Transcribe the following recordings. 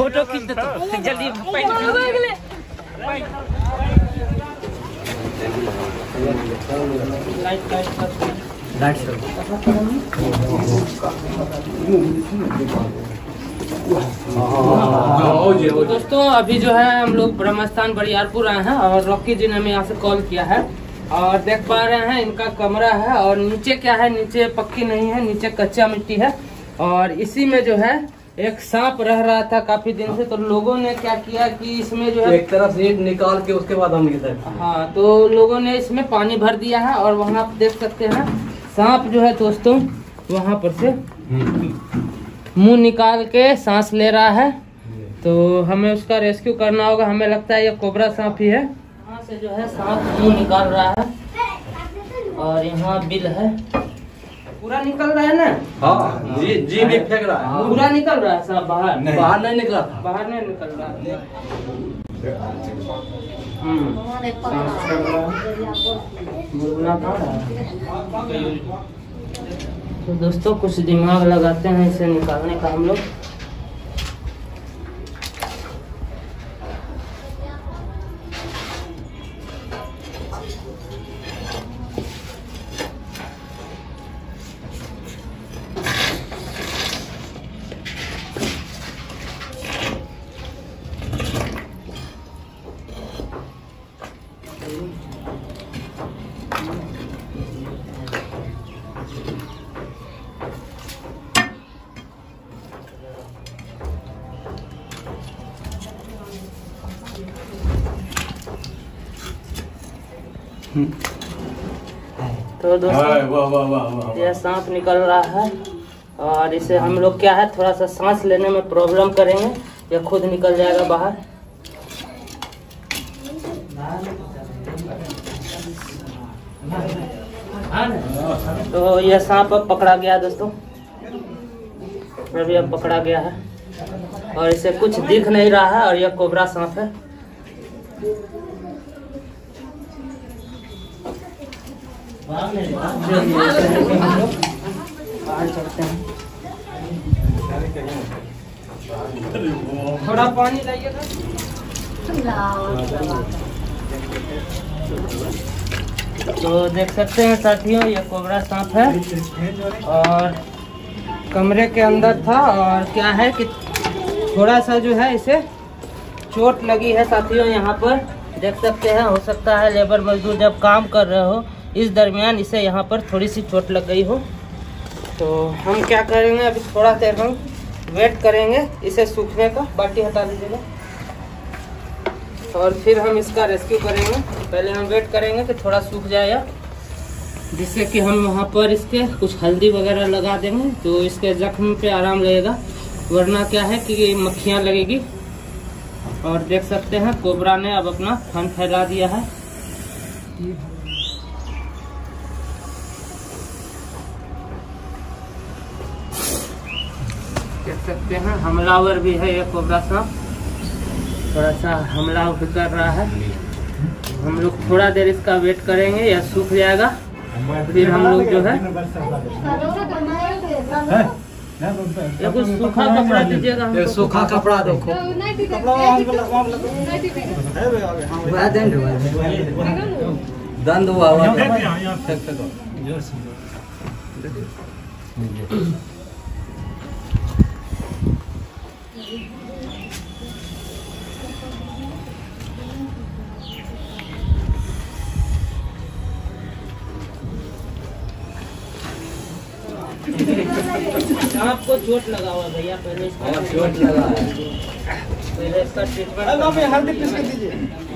Photo खींच दे तो जल्दी दोस्तों अभी जो है हम लोग ब्रह्मस्थान बरियारपुर आए हैं और रॉकी जी ने हमें यहाँ से कॉल किया है और देख पा रहे हैं इनका कमरा है और नीचे क्या है, नीचे पक्की नहीं है, नीचे कच्चा मिट्टी है और इसी में जो है एक सांप रह रहा था काफी दिन से। तो लोगों ने क्या किया कि इसमें जो है एक तरफ से निकाल के उसके बाद हम इधर, हाँ, तो लोगों ने इसमें पानी भर दिया है और वहाँ आप देख सकते हैं सांप जो है दोस्तों वहाँ पर से मुंह निकाल के सांस ले रहा है। तो हमें उसका रेस्क्यू करना होगा। हमें लगता है ये कोबरा सांप ही है। यहाँ से जो है सांप मुंह निकाल रहा है और यहाँ बिल है, पूरा निकल रहा है ना? हाँ जी जी भी फेंक रहा है, पूरा निकल रहा है सांप बाहर नहीं। बाहर नहीं निकला, बाहर नहीं निकल रहा है। तो दोस्तों कुछ दिमाग लगाते हैं इसे निकालने का हम लोग। तो दोस्तों यह सांप निकल रहा है और इसे हम लोग क्या है थोड़ा सा सांस लेने में प्रॉब्लम करेंगे, यह खुद निकल जाएगा बाहर। तो यह सांप अब पकड़ा गया दोस्तों, अभी अब पकड़ा गया है और इसे कुछ दिख नहीं रहा है और यह कोबरा सांप है। बाहर चलते हैं, थोड़ा पानी लाइएगा। तो देख सकते हैं साथियों ये कोबरा सांप है और कमरे के अंदर था और क्या है कि थोड़ा सा जो है इसे चोट लगी है साथियों। यहाँ पर देख सकते हैं, हो सकता है लेबर मजदूर जब काम कर रहे हो इस दरमियान इसे यहाँ पर थोड़ी सी चोट लग गई हो। तो हम क्या करेंगे अभी थोड़ा देर हम वेट करेंगे इसे सूखने का। बाटी हटा दीजिएगा और फिर हम इसका रेस्क्यू करेंगे। पहले हम वेट करेंगे कि थोड़ा सूख जाए जिससे कि हम वहाँ पर इसके कुछ हल्दी वगैरह लगा देंगे तो इसके जख्म पे आराम लगेगा, वरना क्या है कि मक्खियाँ लगेगी। और देख सकते हैं कोबरा ने अब अपना फन फैला दिया है। देख सकते हैं हमलावर भी है ये कोबरा सांप, थोड़ा सा हमला भी कर रहा है। हम लोग थोड़ा देर इसका वेट करेंगे, यह सूख जाएगा फिर हम लोग जो है ये कुछ सूखा कपड़ा दीजिएगा। सूखा कपड़ा देखो, दंड हुआ आपको चोट लगा हुआ भैया, पहले इसका चोट लगा है, पहले इसका ट्रीटमेंट हल्दी पीस के दीजिए।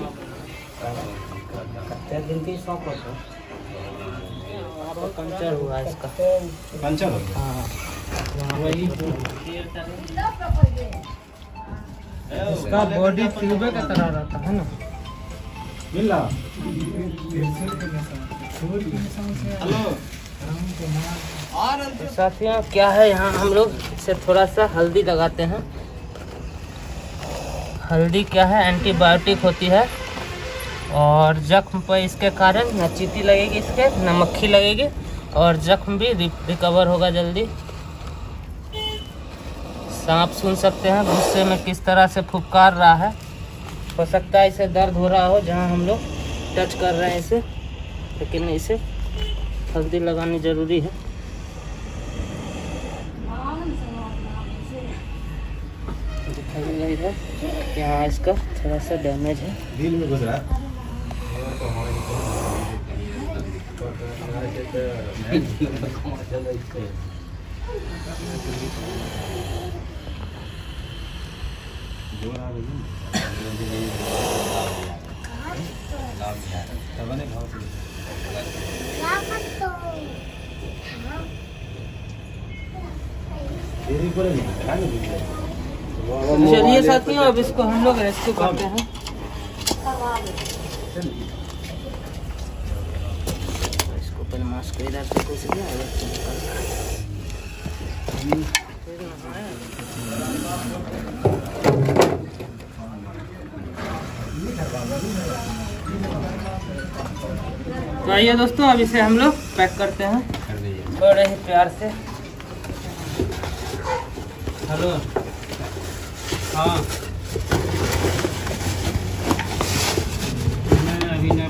पंचर हुआ इसका, पंचर हो गया। हाँ वही इसका बॉडी ट्यूब का तरह रहता है ना। मिल रहा तो साथियों क्या है यहाँ हम लोग इसे थोड़ा सा हल्दी लगाते हैं। हल्दी क्या है एंटीबायोटिक होती है और जख्म पर इसके कारण न चींटी लगेगी, इसके न मक्खी लगेगी और जख्म भी रिकवर होगा जल्दी। सांप सुन सकते हैं गुस्से में किस तरह से फुफकार रहा है। हो सकता है इसे दर्द हो रहा हो जहां हम लोग टच कर रहे हैं इसे, लेकिन इसे हल्दी लगानी ज़रूरी है। दिखाइएगा इधर, यहाँ इसका थोड़ा सा डैमेज है। दिल में गुजरा चलिए साथियों, अब इसको हम लोग रेस्क्यू करते हैं। इसको पहले मास्क इधर से कुछ दिया तो आइए दोस्तों, अब इसे हम लोग पैक करते हैं बड़े ही प्यार से। हेलो, हाँ अभी नहीं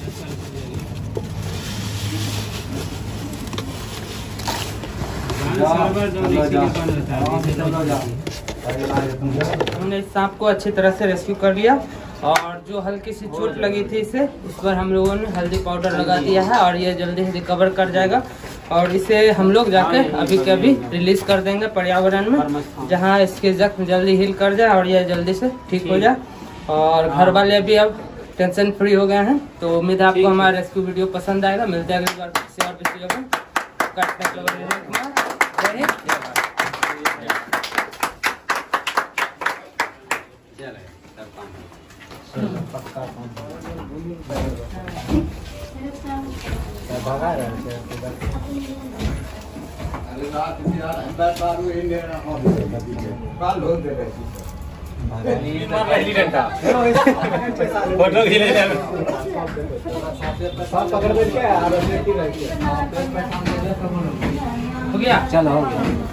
हमने इस सांप को अच्छी तरह से रेस्क्यू कर लिया और जो हल्की सी चोट लगी थी इसे, इस पर हम लोगों ने हल्दी पाउडर लगा दिया है और ये जल्दी ही रिकवर कर जाएगा। और इसे हम लोग जाके अभी के अभी रिलीज कर देंगे पर्यावरण में, जहाँ इसके जख्म जल्दी हील कर जाए और ये जल्दी से ठीक हो जाए। और घर वाले भी अब टेंशन फ्री हो गए हैं। तो उम्मीद है आपको हमारा रेस्क्यू वीडियो पसंद आएगा। मिलते हैं अगली बार से और किसी लोगों हो गया। चलो हो गया।